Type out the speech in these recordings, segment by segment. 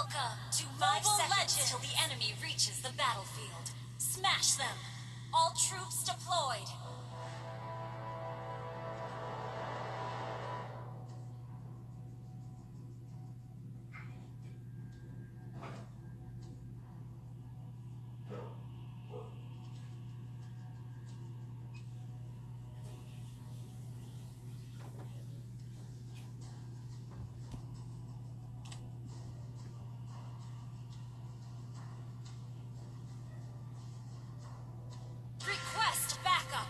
Welcome to Mobile Legends till the enemy reaches the battlefield. Smash them! All troops deployed! Request backup!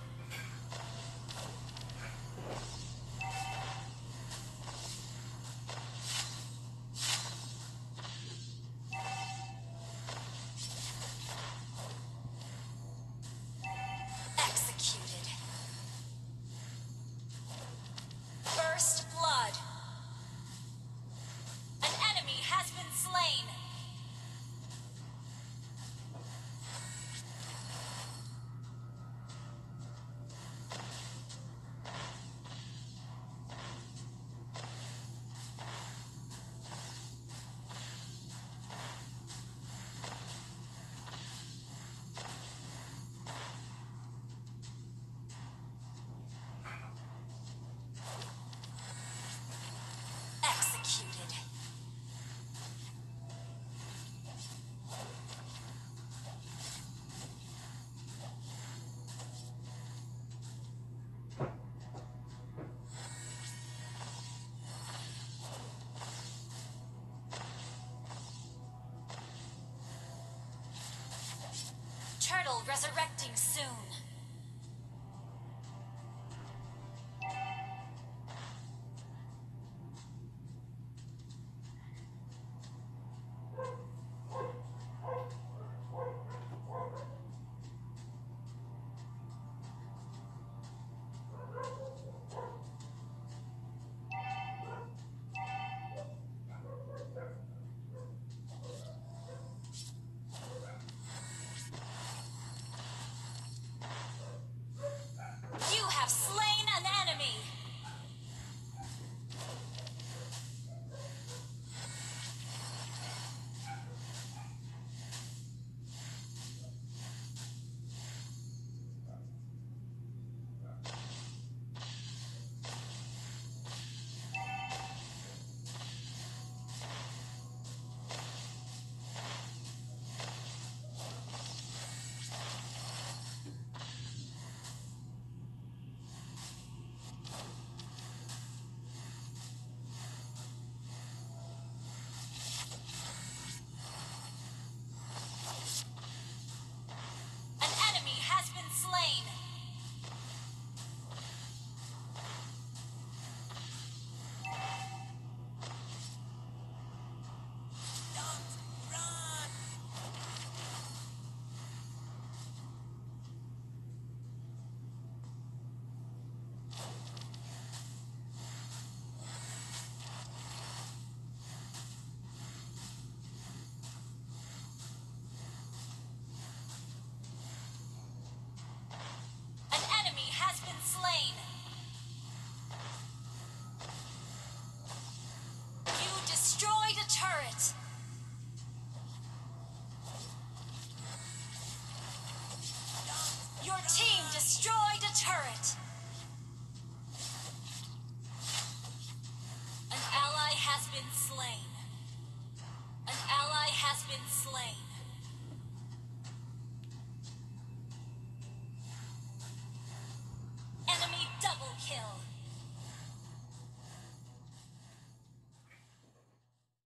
Executed. First blood. An enemy has been slain. Executed. Turtle resurrecting soon. You have slain an enemy! An enemy has been slain! Don't run! An enemy has been slain! You destroyed a turret! Your team destroyed a turret! An ally has been slain. An ally has been slain. Enemy double kill.